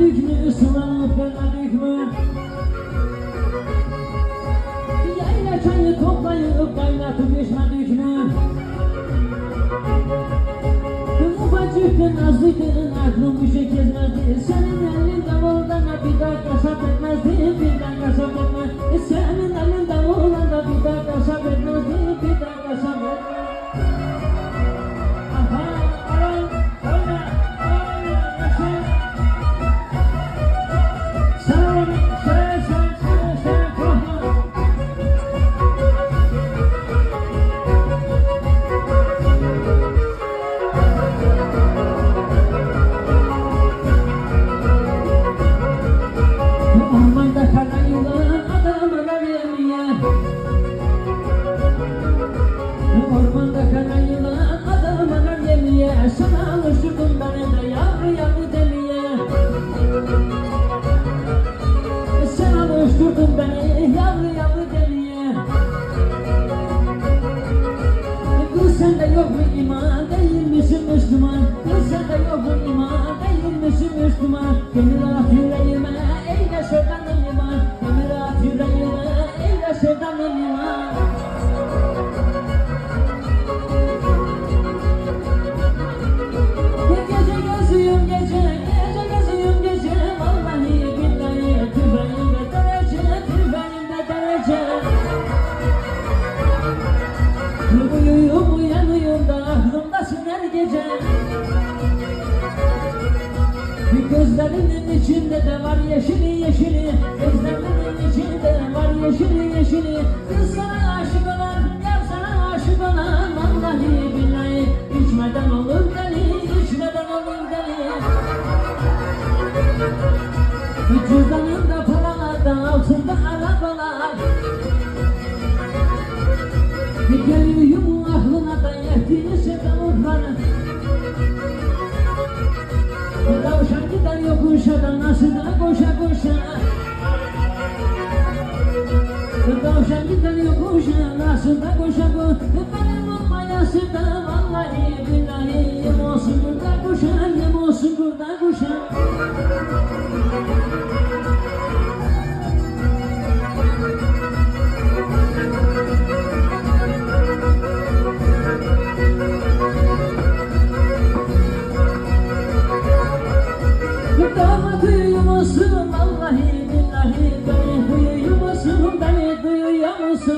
Görmedik mi, sulanıp görmedik mi? Yayla çayı toplayıp kaynatıp içmedik mi? Ufacık nazlıydın, aklım bir şey gezmezdi. Senin elinden olana bir dakika sabretmezdi, bir dakika sabretmezdi. Senin elinden olana bir dakika sabretmezdi, bir dakika sabretmezdi. Ormanda kara yılan adamına yemiyor. Ormanda kara yılan adamına yemiyor. Sana alıştırdım beni de yavru yavru demeye. Sen alıştırdın beni yavru yavru demeye. Kız sende yok mu iman, değil misin Müslüman? Kız sende yok mu iman, değil misin Müslüman? Gönül at yüreğime, eyle sevdanım iman. Gönül at yüreğime, eyle sevdanım iman. Gece geziyorum gece, gece geziyorum gece. Vallahi billahi tüfeğimde derece, tüfeğimde derece. Uyuyup uyanıyorum da aklımdasın her gece. Gözlerinin içinde de var yeşili yeşili. Gözlerinin içinde var yeşili yeşili. Kız sana aşık olan, yar sana aşık olan. Vallahi billahi içmeden olur deli, içmeden olur deli. Cüzdanında paralarda, altında arabalar. Geliyorum aklına da yettiği sevdalıkları. Tavşan gider yokuşa nasıl da koşa koşa. Tavşan gider yokuşa nasıl da koşa koşa. Benim olmayası da vallahi billahi. Yem olsun burada kuşa, yem olsun burada kuşa. Vallahi billahi beni duyuyor musun, beni duyuyor musun?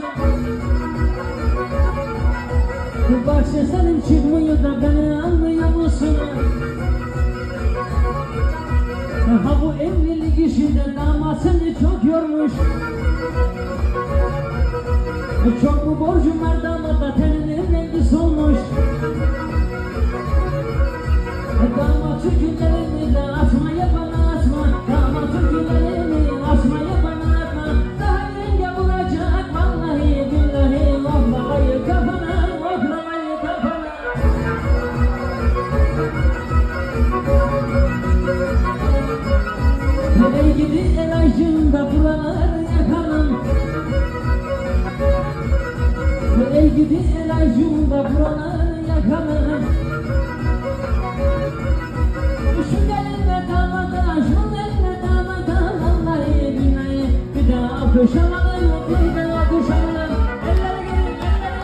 Bak sesim çıkmıyor da beni anlıyor musun? Ha bu evlilik işinde damat seni çok yormuş. Çok mu borcum var damada, teninin rengi solmuş. Damat türkülerini de atmaya bana atma. Damat türkülerini atmaya bana atma. Daha yenge bulacak vallahi billahi. Oklamayı kafana, oklamayı kafana. Ey gidi el aşığında buraları yakalım. Ey gidi el aşığında buraları yakalım. Şu gelinle damada, şu gelinle damada. Vallahi billahi bir daha öpüşemedim, bir daha öpüşemedim. Eller gelin,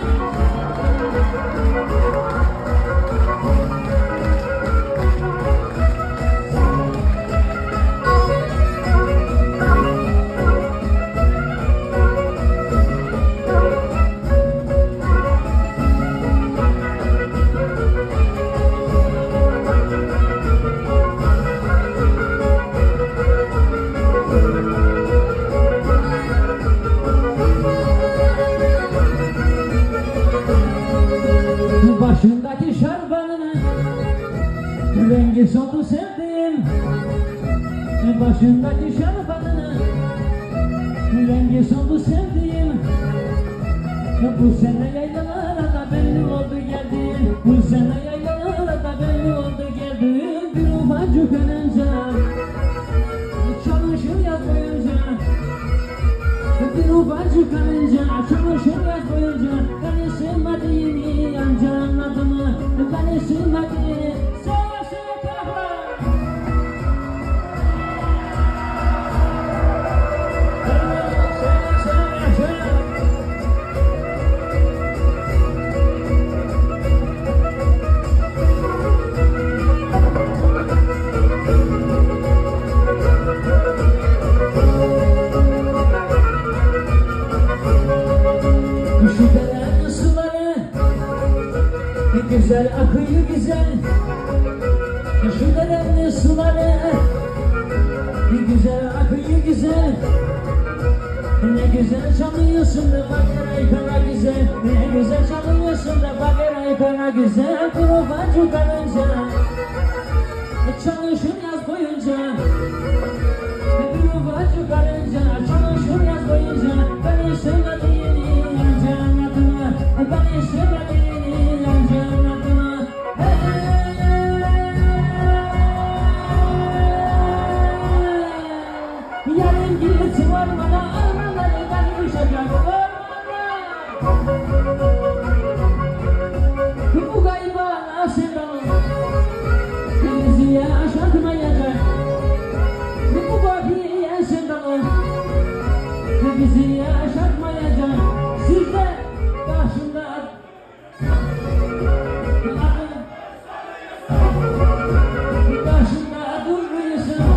başındaki şarbanın rengi soldu sevdiğim. Başındaki şarbanın rengi soldu sevdiğim. Bu sene yaylalarda belli oldu geldiğim. Bu sene yaylalarda belli oldu geldiğim. Bir ufacık önce çalışır yaz boyunca. Bir ufacık önce çalışır yaz boyunca. Beni sevmediğini anca anladım. Beni sevmediğini söyle söyle kahve. derenin suları güzel akıyor güzel. Ne güzel çalıyorsun da bak eray kara güzel. Ne güzel çalıyorsun da bak eray kara güzel. Bir ufacık karınca çalışır yaz boyunca. Bir ufacık karınca çalışır yaz boyunca. Beni sevmediğini önce anlatma. Beni sevmediğini önce anlatma. Yarın git ormana ormanları ben uşacak ormana. Bu gayba sevdam bizi yaşatmayacak. Bu bakiye sevdam bizi yaşatmayacak. Siz de karşımda karşımda durmuyorsun.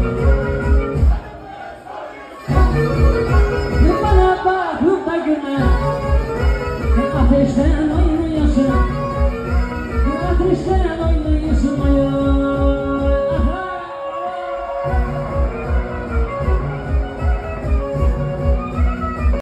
Bana bakıp da gülme. Ateşten oynuyorsun. Ateşten oynuyorsun.